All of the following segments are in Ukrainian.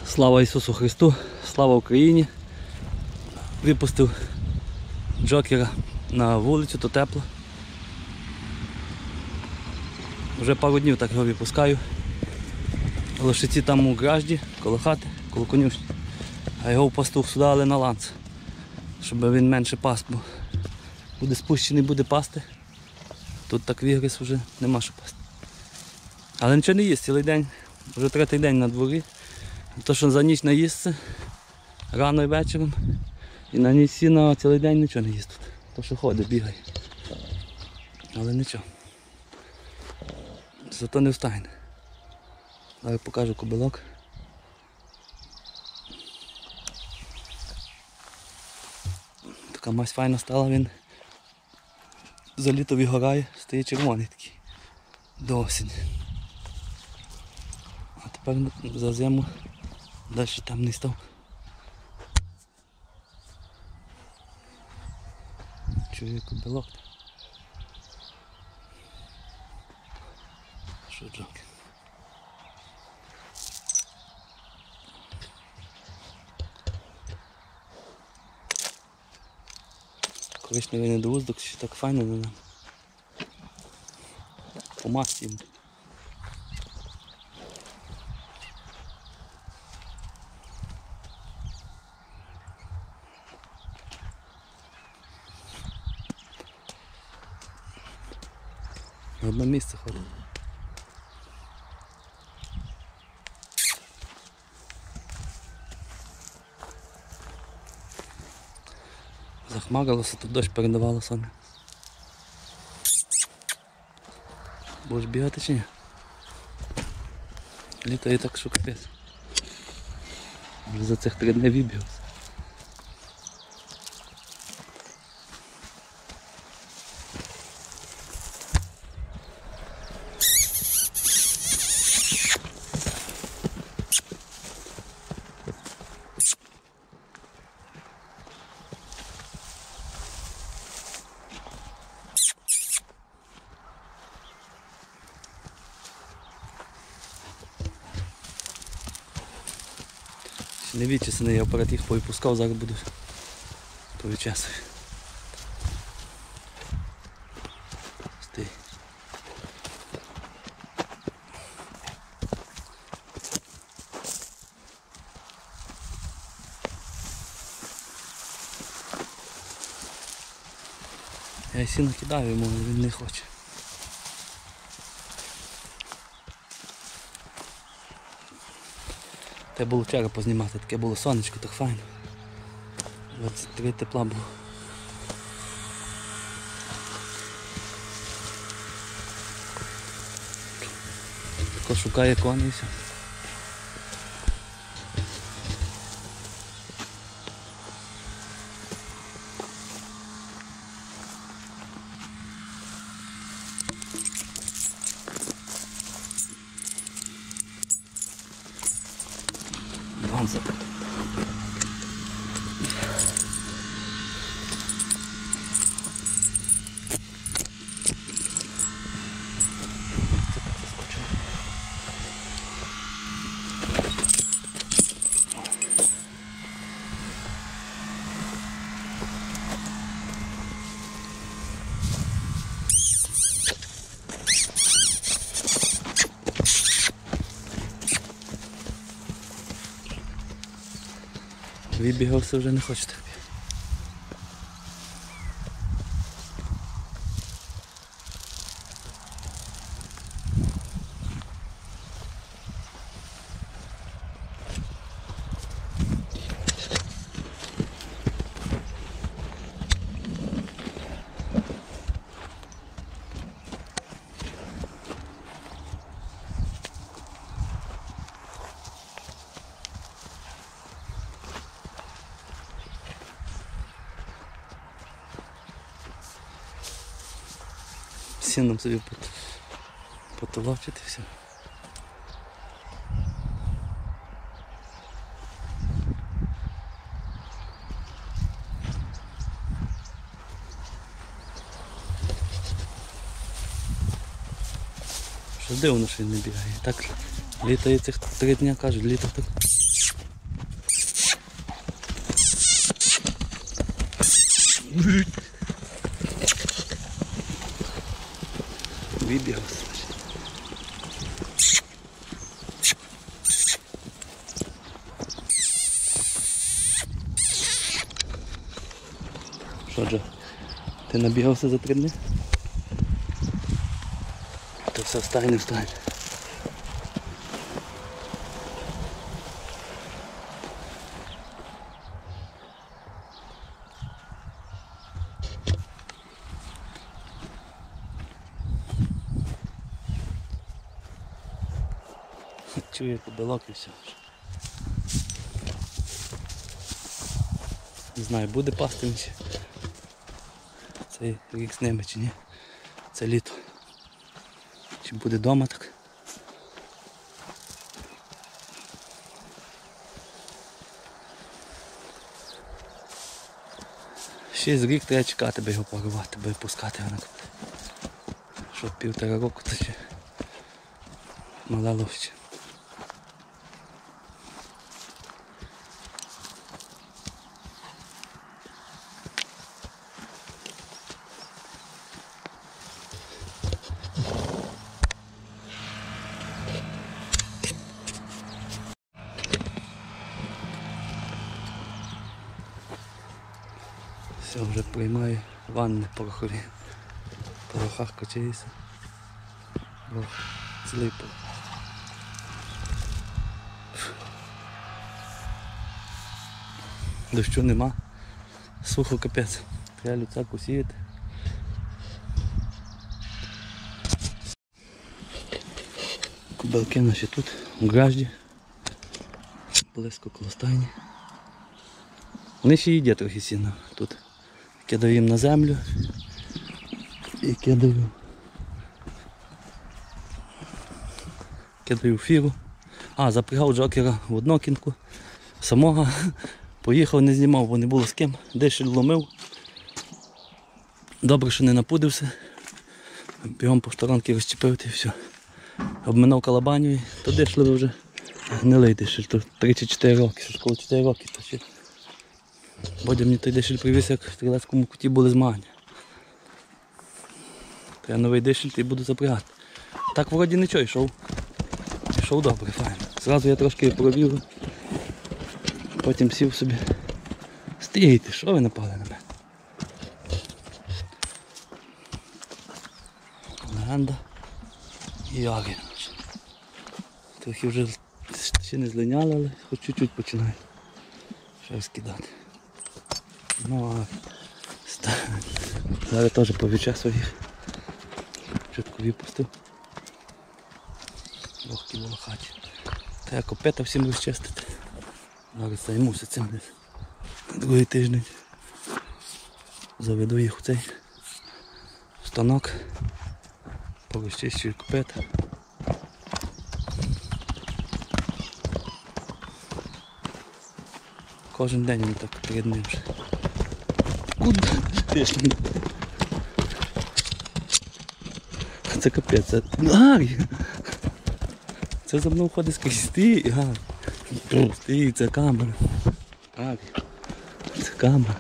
Слава Ісусу Христу, слава Україні. Випустив джокера на вулицю, то тепло. Вже пару днів так його випускаю. Лошиці там у гражді, коло хати, коло конюшні. А його в пастух сюди, але на ланц, щоб він менше пас був. Буде спущений, буде пасти. Тут так вігрис вже нема що пасти. Але нічого не їсть цілий день, вже третій день на дворі. То, що за ніч наїсться, рано і вечором, і на ніч сіна цілий день нічого не їсть тут. То, що ходить, бігає. Але нічого. Зато не встане. Зараз покажу кобилок. Така мазь файна стала, він за літо вигорає, стає червоний такий. До осені. А тепер за зиму далі там не став. Чую кобилок. Що джоки? Коричневий недоуздок, ще так файно на нам. По масті їм. На одне місце ходить. Захмарилося, тут дощ передавало саме. Будеш бігати чи ні? Літо і так що капець. Вже за цих 3 дні вибігався. Не відчисаний, я апарат їх повипускав, зараз буду повичесую. Стій. Я сіно кидаю йому, але він не хоче. Треба було вчора познімати, таке було сонечко, так файно. 23 тепла було. Тако шукає коней і все. Ганза. Вибігався, вже не хоче так. Сіном собі потолочити все. Що дивно, що він не бігає. Так літає цих 3 дні, кажуть, літо так. Вибігався. Що, Джо, ти набігався за 3 дні? То все, встань, не встань. Чує кобилок і все. Не знаю, буде пасти він ще цей рік з ними чи ні. Це літо. Чи буде вдома так. Ще з рік треба чекати, би його порвати, би пускати його на копти. Що 1,5 року, то ще мале ловче. Все, вже приймаю ванни порохові. В порохах качаюся. Цілий порох. Дощу нема. Сухо капець. Треба люцяку сіяти. Кобилки наші тут, у гражді. Близько коло стайні. Вони ще їдять трохи сіна тут. Кидаю їм на землю і кидаю фіру. Запрягав джокера в однокінку. Самого поїхав, не знімав, бо не було з ким. Дишель ломив. Добре, що не напудився. Бігом по шторонки розчепив і все. Обминав калабаню, то дишливий вже гнилий дишель. То 3 чи 4 роки, що коло 4 роки. То ще. Бодя мені той дишель привіз, як в Стрілецькому куті були змагання. Треба новий дишель і буду запрягати. Так вроді нічого йшов. Йшов добре, файно. Зразу я трошки провів, потім сів собі. Стійте, що ви напали на мене? Легенда і Агія. Трохи вже ще не злиняли, але хоч чуть-чуть починає щось кидати. Ну, зараз теж повічесав їх. Чітко випустив. Лохки було хаті. Треба копита всім розчистити. Зараз займуся цим десь. Другий тиждень. Заведу їх у цей станок. Порозчищую копита. Кожен день він так перед ним вже. Куди? Пішли. Це капець, це Гарі. Це за мною ходить скрізь. Стій, Гарі. Стій, це камера. Гарі. Це камера.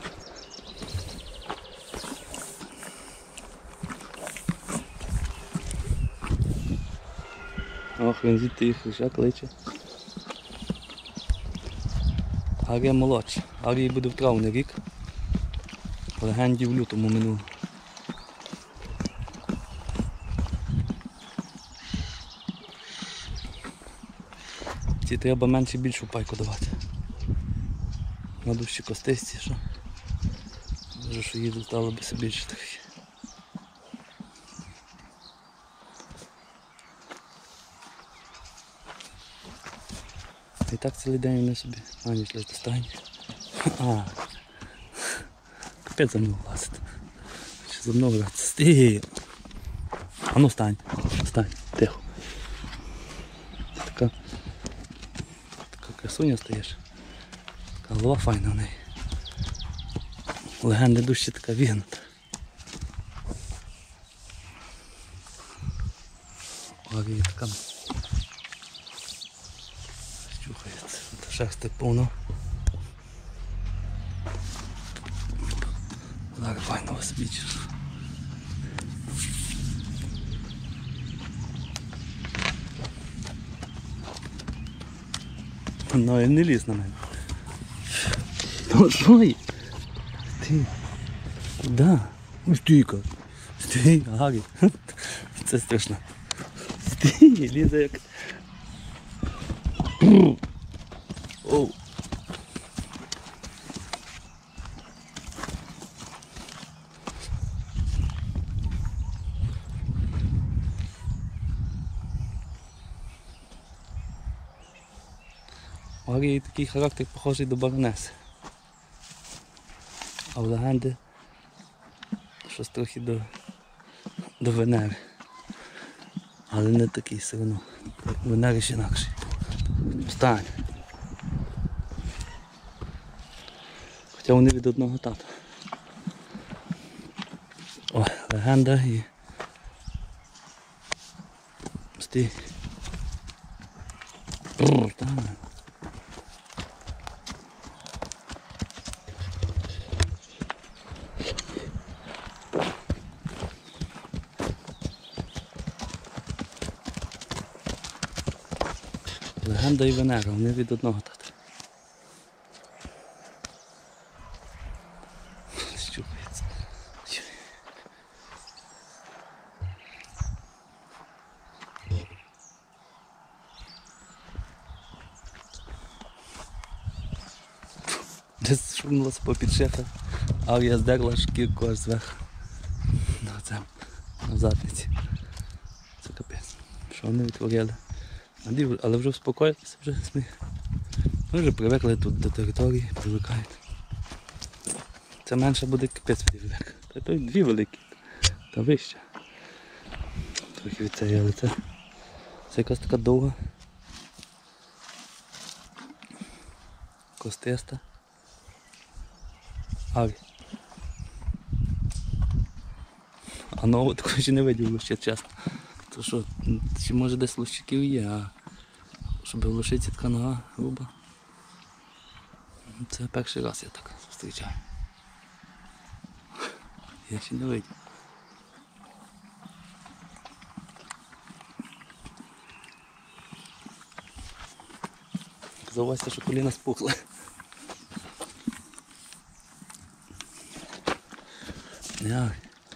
Ох, він звідти їх вже кличе. Арія молодша. Арії буде в травні рік. Легенді в лютому минуло. Ці треба менше більшу пайку давати. На дужчі костисті, що? Може, що їду стало б все більше трохи. І так цілий день вони собі ніч лиш достані. Капець за мною влазить. Ще за мною грати. Стій! А ну стань, тихо. Така красуня стаєш. Така голова файна в неї. Легенди дужче така вігнута. Ой, така чухається. Шерсти повно. Зараз файно вас бачиш. Ну і не лізь на мене. Ну що є? Ти? Куди? Стійка. Стій, Гарі. Це страшно. Стій, лізе як. Оу. У Гарі такий характер похожий до баронеси. А в легенди щось трохи до Венери. Але не такий все одно. Венери ще інакший. Встань. Хоча вони від одного тата. О, легенда і... Стій. Так. Легенда і Венера, вони від одного тата. Щупається. Десь шумнулося попід шефа, а я здерла шкірку аж зверху. На задниці. Це капець. Що вони відтворили? Але вже успокоїлися, вже ми вже привикли тут до території, привикають. Це менше буде капець привик. Та то дві великі, та вище. Трохи від цієї, але це якась така довга. Костиста. Аві. А нового такого ще не видів ще чесно. То що, чи може десь лущиків є, а щоб в лошиці така нога груба. Це перший раз я так зустрічаю. Я ще не видів. Казалося, що коліна спухли. Як?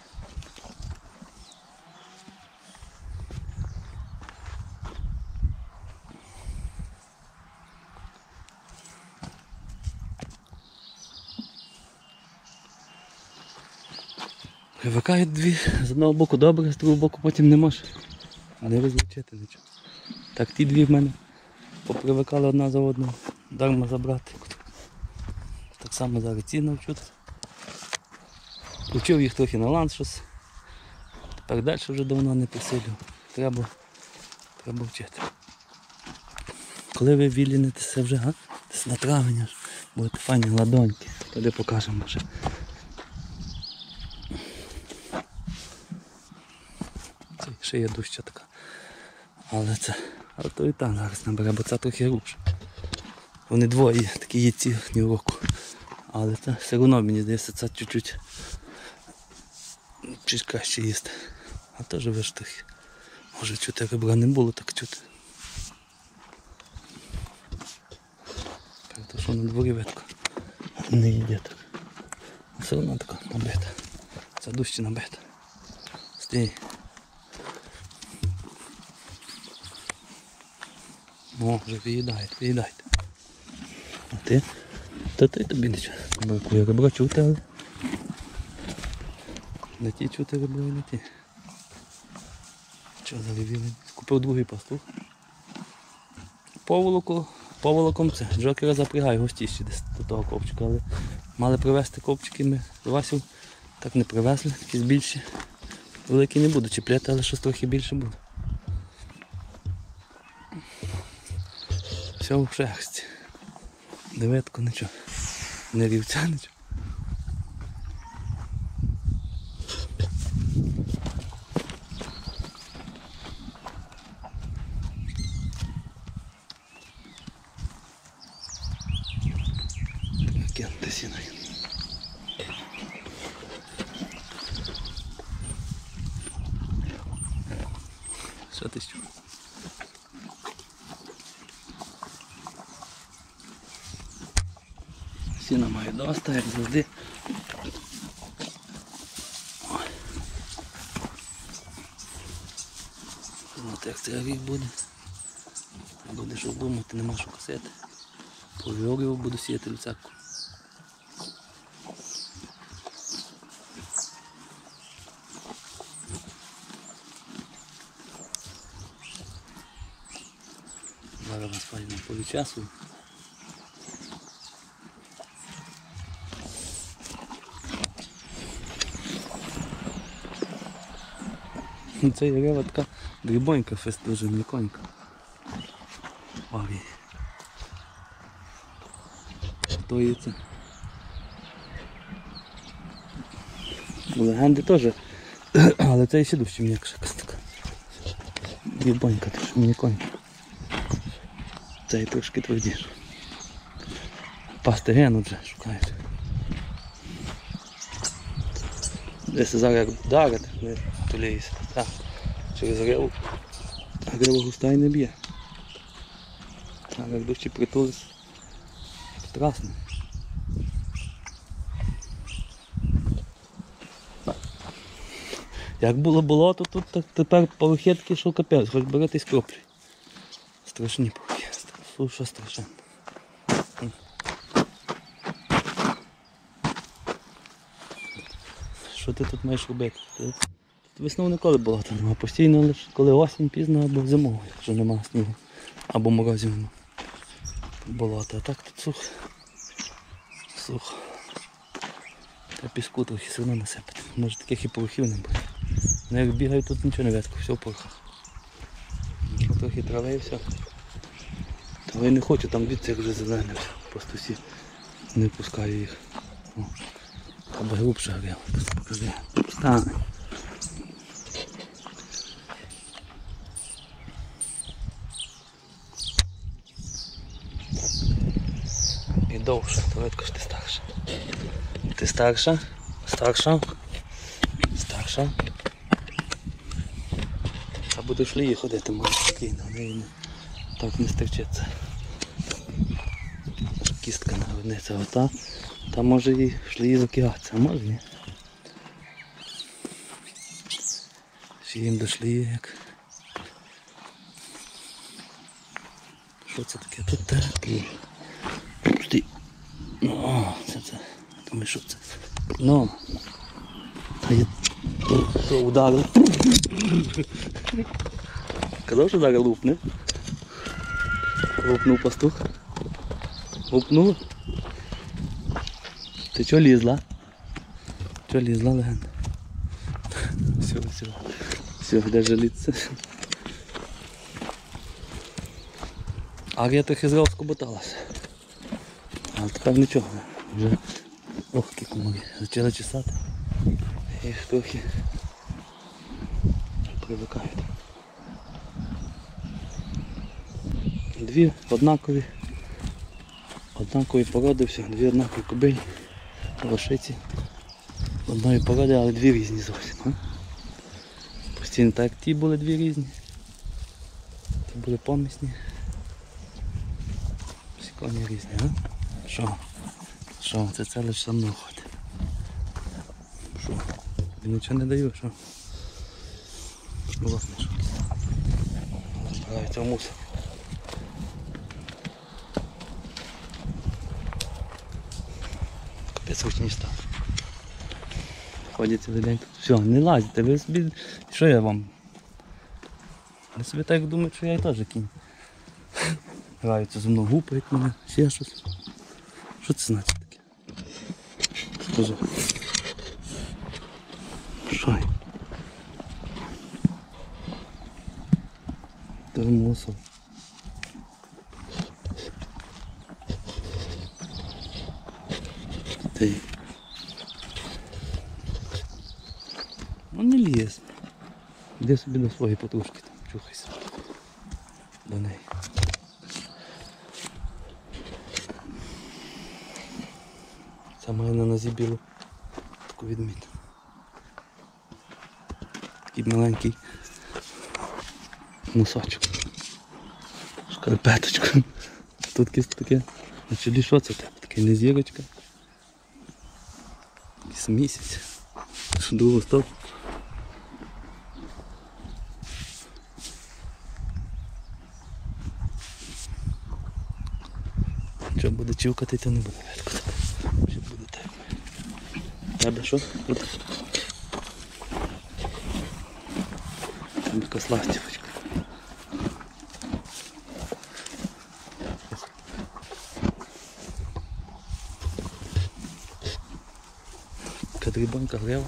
Привикають дві, з одного боку добре, з другого боку потім не може. А не розлучити нічого. Так ті дві в мене попривикали одна за одну, дарма забрати. Так само зараз ці навчуться. Учив їх трохи на ланц щось. Тепер далі вже давно не посилю. Треба вчити. Коли ви вілінитеся вже, а? Десь на травень аж будете файні ладоньки. Тоді покажемо вже. Ще є дужча така. Але то і так зараз набере, бо це трохи грубше. Вони двоє такі є ці ні в року. Але це все одно мені здається, це чуть-чуть краще їсти. А теж ви ж трохи. Може чути ребра не було, так чути. То що на дворі видко. Не їде так. Все одно така набита. Це дужче набита. Стій. О, вже виїдайте. А ти? Та ти тобі нічого. Бракує ребро чути, але не ті чути ребро і не ті. Що залівіли? Купив другий пастух. Поволоком це. Джокера запрягаю гостіші десь до того ковчика, але мали привезти ковчики ми з Васю. Так не привезли, якісь більші. Великі не буду чіпляти, але щось трохи більше буде. Все в шерсті. Диветко нічого. Не рівця нічого. Кинути сіно. Що ти що? Сіна має доста, як завжди. От як цей рік буде. Буде що думати, нема що косити. Повіорів буду сіяти люцерку. Зараз вас файно повічасую. Це є рева така дрібонька, фест дуже м'яконька. Ой. Стоїться. Легенди теж, але це ще дужче м'якша така. Дрібонька, трошки м'яконька. Це і трошки твердіше. Пасти гену вже шукають. Десь зараз як вдарити, не туліється. Так, через гриву. А грива густа і не б'є. А як дужче притулись, страшно. Як було болото, тут так, тепер полохи такі, що капець, хоч беретесь кроплі. Страшні полохи, що страшно. Що ти тут маєш робити? Тут весною ніколи болота немає, постійно лише коли осінь пізно або зимою, якщо немає снігу, або морозів немає. Болото, а так тут сухо. Сухо. Та піску трохи все одно насипати. Може таких і порохів не буде. Ну як бігаю, тут нічого не видко, все в порохах. Трохи трави і все. Трави не хочу, там дивіться, як вже зелене все. Просто всі не пускаю їх. О, або грубше грів. Покажи. Стане. І довше, то видко ж ти старша. Ти старша? Старша? Старша? А будеш лії ходити, може спокійно, так не стерчиться. Кістка наведнеться ота, там може і шлії закигатися, а може ні. Ще їм до шлії як. Що це таке? Тут тепло. Стій. О, це. Думаю, що це? Ну. А я що ударив? Казав, що зараз лупне. Лупнув пастух. Лупнула. Ти чого лізла? Чого лізла, легенда? Все, де жаліться. Арія трохи зразу скоботалася. Але тепер нічого. Вже охки комарі. Почали чесати. І трохи привикають. Дві однакові породи, все, дві однакові кобилі, лошиці. Одної породи, але дві різні зовсім. Постійно так, як ті були дві різні. Ті були помісні. Всі коні різні, а? Що? Це лише за мною ходить. Що? Я нічого не даю, що? Власне, що? Забирається в мусор. Капець гучні став. Ходять цілий день тут. Все, не лазьте, ви собі... Що я вам? Ви собі так думають, що я і теж кінь. Граються зі мною, гупають мене, ще щось. Що це значить таке? Скажи. Що? Це мусор. Ти. Ну не лізь. Іди собі до своєї подружки там, чухайся. До неї. Це має на нозі білу таку відмітку. Такий маленький Носочок. Шкарпеточку. Тут якесь таке. На чолі що це? Таке не зірочка. Якийсь місяць. Що другу стоп. Що буде чівкати, то не буде відкати. Що буде так. Тебе що? Тут. Там якась ластівочка. Кадрибанка грела.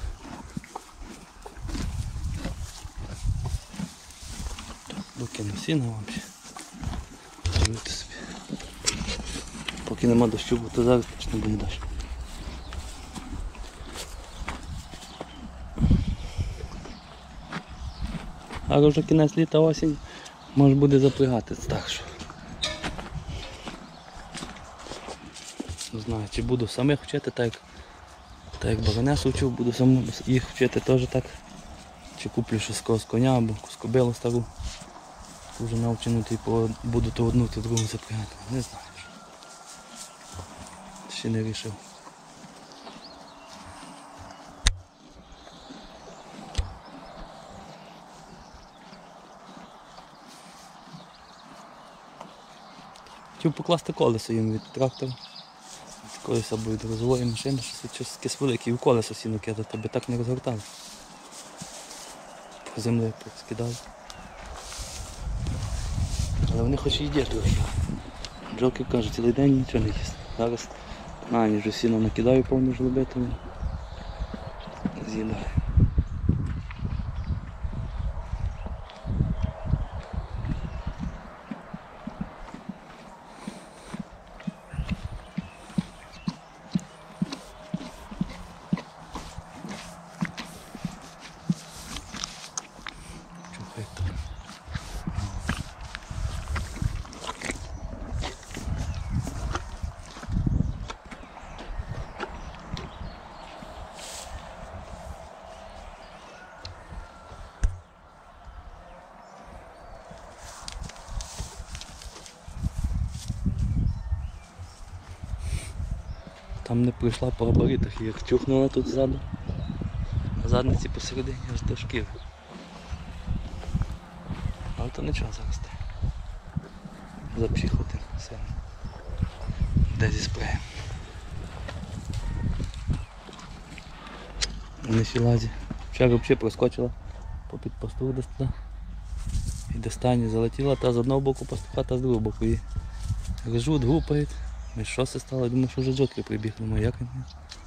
Докину сіна вам ще. Живете собі. Поки нема дощу, бо то зараз точно буде дощ. А вже кінець літа, осінь, може буде запрягати, так що. Не знаю, чи буду самих вчити, так як Баронесу вчив, буду сам їх вчити теж так. Чи куплю щось з коня або кобилу стару. Вже навчену, типу, буду то одну, то другу запрягати. Не знаю. Ще не вирішив. Хотів покласти колесо їм від трактора. Від колеса або від розової машини, щось якесь велике, і в колесо сіно кидати, аби так не розгортали. По землі скидали. Але вони хоч і їдять трохи. Бджолки кажуть, цілий день нічого не їсть. Зараз на ніч вже сіно накидаю повну жлобиту. З'їдаю. Там не прийшла по габаритах, їх тюхнула тут ззаду. На задниці посередині аж до шкіри. Але то нічого зараз те. Запчихати сильно. Де зі спреєм. Не сілазі. Вчора взагалі проскочила попід пастух десь туди. І до стані залетіла, та з одного боку пастуха, та з другого боку. І ржуть, гупають. Ми що це стало? Думаю, що вже джокер прибіг. Думаю, як він?